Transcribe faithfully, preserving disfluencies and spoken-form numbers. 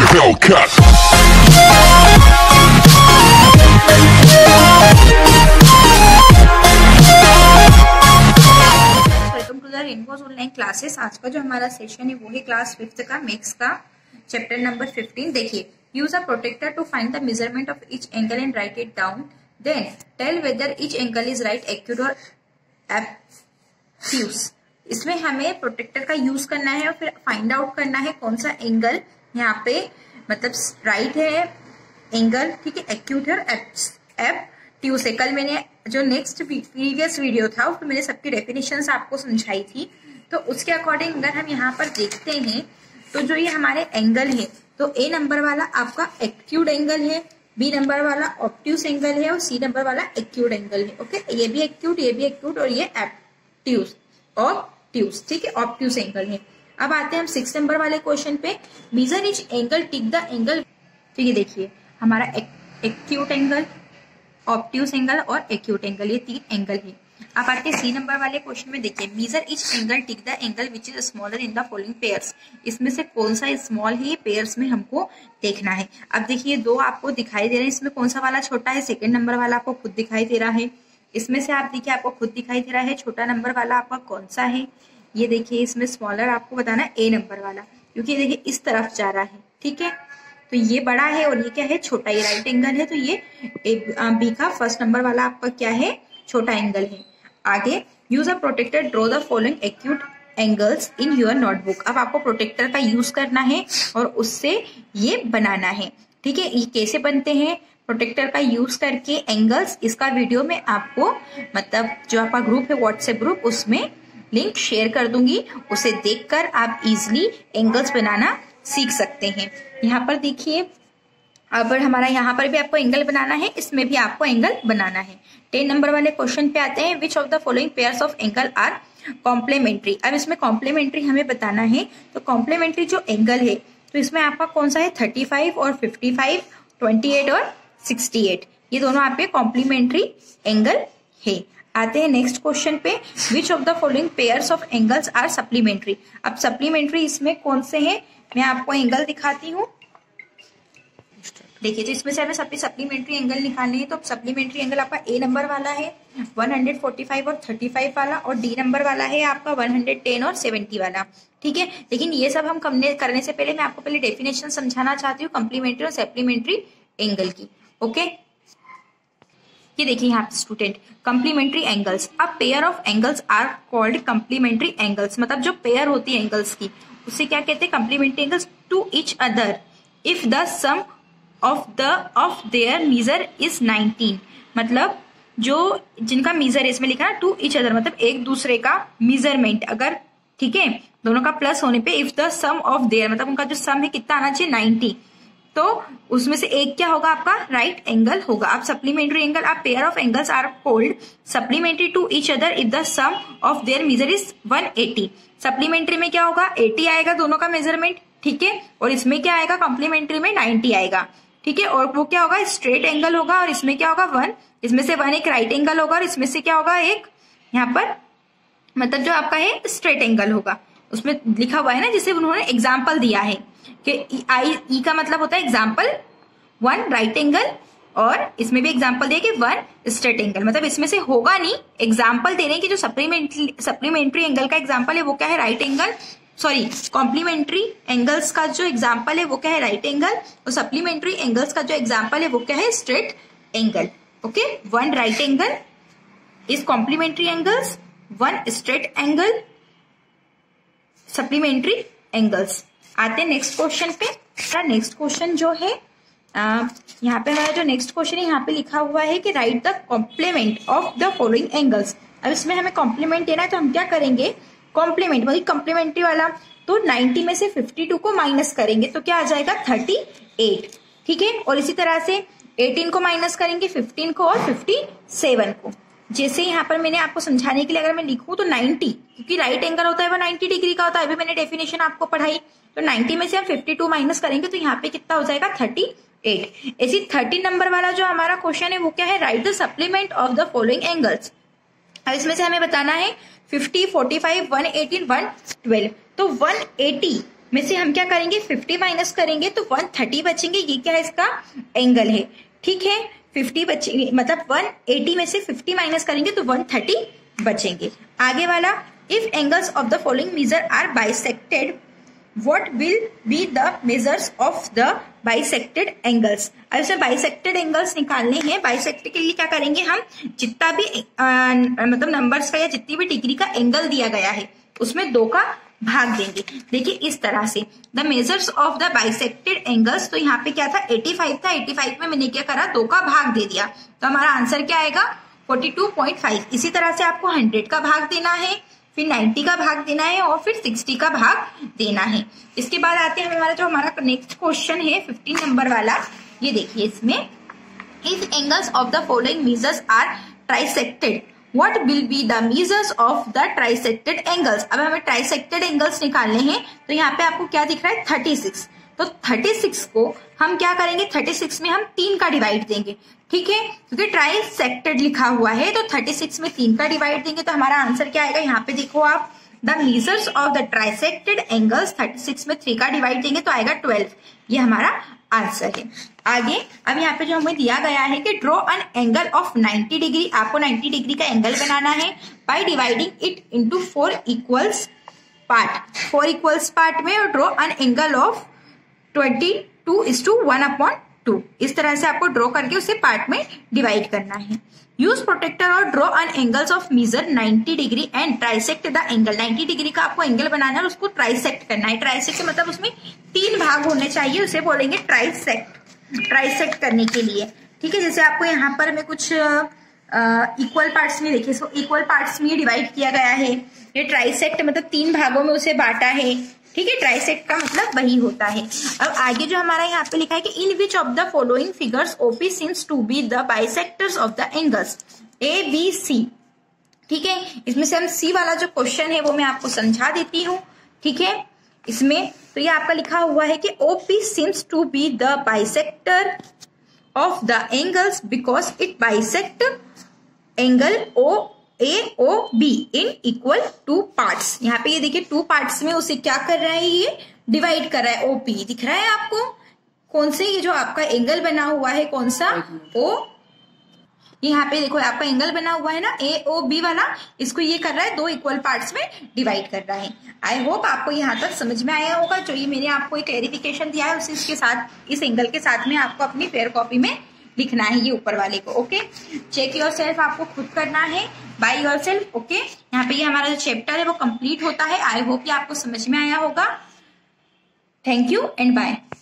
Hellcat. Welcome to the rainbows online classes. आज का जो हमारा सेशन है वो है क्लास फिफ्थ का मैथ्स का चैप्टर नंबर फिफ्टीन। देखिए, use a protractor to find the measurement of each angle and write it down, then tell whether each angle is right, acute और एब्ट्यूज। इसमें हमें प्रोटेक्टर का यूज करना है और फिर फाइंड आउट करना है कौन सा एंगल यहाँ पे मतलब राइट है एंगल, ठीक है, एक्यूट है और एब्ट्यूज है। कल मैंने जो नेक्स्ट प्रीवियस वीडियो था उसमें मैंने सबकी डेफिनेशंस आपको समझाई थी, तो उसके अकॉर्डिंग अगर हम यहाँ पर देखते हैं तो जो ये हमारे एंगल है, तो ए नंबर वाला आपका एक्यूट एंगल है, बी नंबर वाला ऑब्ट्यूज एंगल है और सी नंबर वाला एक्यूट एंगल है। ओके, ये भी एक्यूट, ये भी एक्यूट और ये एब्ट्यूज ऑब्ट्यूज, ठीक है, ऑब्ट्यूज एंगल है। अब आते हैं हम सिक्स नंबर वाले क्वेश्चन पे। Measure each angle, tick the angle. तो ये देखिए हमारा एक्यूट एंगल, ऑब्ट्यूज एंगल और एक्यूट एंगल, ये तीन एंगल है। अब आते हैं सी नंबर वाले क्वेश्चन में। देखिए, measure each angle, tick the angle which is smaller in the following pairs. इसमें से कौन सा स्मॉल है, ये पेयर्स में हमको देखना है। अब देखिए दो आपको दिखाई दे रहे हैं, इसमें कौन सा वाला छोटा है, सेकंड नंबर वाला आपको खुद दिखाई दे रहा है। इसमें से आप देखिए आपको खुद दिखाई दे रहा है छोटा नंबर वाला आपका कौन सा है। ये देखिए इसमें स्मॉलर आपको बताना है ए नंबर वाला, क्योंकि देखिए इस तरफ जा रहा है, ठीक है, तो ये बड़ा है और ये क्या है, छोटा। ये राइट एंगल है, तो ये बी का फर्स्ट नंबर वाला आपका क्या है, छोटा एंगल है। आगे, use a protractor, draw the following acute angles in your notebook. अब आपको प्रोटेक्टर का यूज करना है और उससे ये बनाना है, ठीक है। ये कैसे बनते हैं प्रोटेक्टर का यूज करके एंगल्स, इसका वीडियो में आपको मतलब जो आपका ग्रुप है व्हाट्सएप ग्रुप, उसमें लिंक शेयर कर दूंगी, उसे देखकर आप इजिली एंगल्स बनाना सीख सकते हैं। यहाँ पर देखिए, अब हमारा यहाँ पर भी आपको एंगल बनाना है, इसमें भी आपको एंगल बनाना है। टेन नंबर वाले क्वेश्चन पे आते हैं। Which of the following pairs of angle are complementary. अब इसमें कॉम्प्लीमेंट्री हमें बताना है, तो कॉम्प्लीमेंट्री जो एंगल है तो इसमें आपका कौन सा है, थर्टी फाइव और फिफ्टी फाइव, ट्वेंटी एट और सिक्सटी एट, ये दोनों आपके कॉम्प्लीमेंट्री एंगल है। आते हैं नेक्स्ट क्वेश्चन पे। Which of the following pairs of angles are supplementary. अब सप्लीमेंट्री इसमें कौन से हैं, मैं आपको एंगल दिखाती हूँ। देखिए, तो इसमें से हमें सभी सप्लीमेंट्री एंगल निकालने हैं, तो सप्लीमेंट्री एंगल आपका ए नंबर वाला है वन फोर्टी फाइव और थर्टी फाइव वाला, और डी नंबर वाला है आपका वन टेन और सेवेंटी वाला, ठीक है। लेकिन ये सब हम करने से पहले मैं आपको पहले डेफिनेशन समझाना चाहती हूँ कॉम्प्लीमेंट्री और सप्लीमेंट्री एंगल की। ओके, ये देखिए यहाँ पे स्टूडेंट, कॉम्प्लीमेंट्री एंगल्स। अब pair of angles are called complementary angles. मतलब जो पेयर होती है एंगल्स की, उसे क्या कहते हैं, complementary angles to each other if the sum of the of their measure is nineteen. मतलब जो जिनका मीजर है, इसमें लिखा है टू ईच अदर, मतलब एक दूसरे का मीजरमेंट अगर, ठीक है, दोनों का प्लस होने पे, if the sum of their मतलब उनका जो सम है कितना आना चाहिए, नाइनटी, तो उसमें से एक क्या होगा आपका, राइट एंगल होगा। अब सप्लीमेंट्री एंगल, आप pair of angles are called supplementary to each other if the sum of their measure is one eighty. Supplementary में क्या होगा, एटी आएगा दोनों का मेजरमेंट, ठीक है, और इसमें क्या आएगा, कॉम्प्लीमेंट्री में नाइनटी आएगा, ठीक है। और वो क्या होगा, स्ट्रेट एंगल होगा, और इसमें क्या होगा, वन, इसमें से वन एक राइट एंगल होगा और इसमें से क्या होगा, एक यहाँ पर मतलब जो आपका है स्ट्रेट एंगल होगा। उसमें लिखा हुआ है ना, जिसे उन्होंने एग्जाम्पल दिया है कि आई ई का मतलब होता है एग्जाम्पल, वन राइट एंगल, और इसमें भी एग्जाम्पल दिया कि वन स्ट्रेट एंगल। मतलब इसमें से होगा नहीं, एग्जाम्पल देने की जो सप्लीमेंट्री सप्लीमेंट्री एंगल का एग्जाम्पल है वो क्या है, right angle, sorry complementary angles का जो एग्जाम्पल है वो क्या है, राइट एंगल, और सप्लीमेंट्री एंगल्स का जो एग्जाम्पल है वो क्या है, straight angle. Okay, one right angle is complementary angles, one straight angle supplementary angles. आते हैं नेक्स्ट क्वेश्चन पे। नेक्स्ट क्वेश्चन जो है यहाँ पे हमारा जो नेक्स्ट क्वेश्चन है, यहाँ पे लिखा हुआ है कि write the complement of the following angles. अब इसमें हमें कॉम्प्लीमेंट देना है, तो हम क्या करेंगे, कॉम्प्लीमेंट वही कॉम्प्लीमेंट्री वाला, तो नाइनटी में से फिफ्टी टू को माइनस करेंगे तो क्या आ जाएगा, थर्टी एट, ठीक है। और इसी तरह से एटीन को माइनस करेंगे, फिफ्टीन को और फिफ्टी सेवन को। जैसे यहाँ पर मैंने आपको समझाने के लिए अगर मैं लिखूं तो नाइनटी, क्योंकि राइट एंगल होता है वो नाइनटी डिग्री का होता है, अभी मैंने डेफिनेशन आपको पढ़ाई, तो नाइनटी में से हम फिफ्टी टू माइनस करेंगे तो यहाँ पे कितना हो जाएगा, थर्टी एट। ऐसी थर्टी नंबर वाला जो हमारा क्वेश्चन है वो क्या है, write the supplement of the following angles. अब इसमें से हमें बताना है fifty, forty five, one eighteen, one twelve. तो वन एटी में से हम क्या करेंगे, फिफ्टी माइनस करेंगे तो वन थर्टी बचेंगे। ये क्या है, इसका एंगल है, ठीक है। फिफ्टी बचेंगे मतलब वन एटी में से फिफ्टी माइनस करेंगे तो वन थर्टी बचेंगे। आगे वाला, if angles of the following measure are bisected what will be the measures of the bisected angles. अब इसे बाइसेक्टेड एंगल्स निकालने हैं। बाइसेक्टेड के लिए क्या करेंगे, हम जितना भी आ, मतलब नंबर्स का या जितनी भी डिग्री का एंगल दिया गया है उसमें दो का भाग देंगे। देखिए इस तरह से, the measures of the bisected angles, तो यहाँ पे क्या था, पचासी था, पचासी में मैंने क्या करा, दो का भाग दे दिया, तो हमारा आंसर क्या आएगा, बयालीस पॉइंट पाँच। इसी तरह से आपको सौ का भाग देना है, फिर नब्बे का भाग देना है और फिर साठ का भाग देना है। इसके बाद आते हैं हमारा जो हमारा नेक्स्ट क्वेश्चन है पंद्रह नंबर वाला। ये देखिए इसमें, if angles of the following measures are trisected What will be the measures of the trisected angles? अब हमें ट्राइसेक्टेड एंगल्स निकालने हैं, तो यहाँ पे आपको क्या दिख रहा है, छत्तीस। तो छत्तीस को हम क्या करेंगे, छत्तीस में हम तीन का डिवाइड देंगे, ठीक है, क्योंकि ट्राइसेक्टेड लिखा हुआ है तो छत्तीस में तीन का डिवाइड देंगे तो हमारा आंसर क्या आएगा, यहाँ पे देखो आप, the measures of the trisected angles, छत्तीस में थ्री का डिवाइड देंगे तो आएगा बारह। ये हमारा आंसर है। आगे अब यहाँ पे जो हमें दिया गया है कि draw an angle of ninety degree, आपको नाइंटी डिग्री का एंगल बनाना है by dividing it into four equals part. Four equals part में और draw an angle of twenty two is two one upon two. इस तरह से आपको ड्रॉ करके उसे पार्ट में डिवाइड करना है। यूज प्रोटेक्टर और draw an angles of measure ninety degree and trisect the angle. Ninety degree का आपको एंगल बनाना है और उसको ट्राइसेक्ट करना है। ट्राइसेक्ट मतलब उसमें तीन भाग होने चाहिए, उसे बोलेंगे ट्राइसेक्ट। ट्राइसेक्ट करने के लिए, ठीक है, जैसे आपको यहाँ पर मैं कुछ इक्वल पार्ट्स में देखिए, इसको इक्वल पार्ट्स में डिवाइड किया गया है। ये ट्राइसेक्ट मतलब तीन भागों में उसे बांटा है, ठीक है, ट्राइसेक्ट का मतलब वही होता है। अब आगे जो हमारा यहाँ पे लिखा है कि in which of the following figures OP seems to be the bisectors of the angles, A B C, ठीक है। इसमें से हम सी वाला जो क्वेश्चन है वो मैं आपको समझा देती हूँ, ठीक है। इसमें तो ये आपका लिखा हुआ है कि OP seems to be the bisector of the angles because it bisect angle O A O B in equal two parts. यहाँ पे ये देखिए टू पार्ट्स में उसे क्या कर रहा है, ये डिवाइड कर रहा है। ओपी दिख रहा है आपको, कौन से, ये जो आपका एंगल बना हुआ है कौन सा, ओ, यहाँ पे देखो आपका एंगल बना हुआ है ना ए ओ बी वाला, इसको ये कर रहा है दो इक्वल पार्ट्स में डिवाइड कर रहा है। आई होप आपको यहाँ तक समझ में आया होगा। जो ये मैंने आपको एक क्लेरिफिकेशन दिया है उसे इसके साथ, इस एंगल के साथ में आपको अपनी फेयर कॉपी में लिखना है ये ऊपर वाले को। ओके, चेक योर सेल्फ, आपको खुद करना है बाय योर सेल्फ। ओके, यहाँ पे ये हमारा जो चैप्टर है वो कंप्लीट होता है। आई होप ये आपको समझ में आया होगा। Thank you and bye.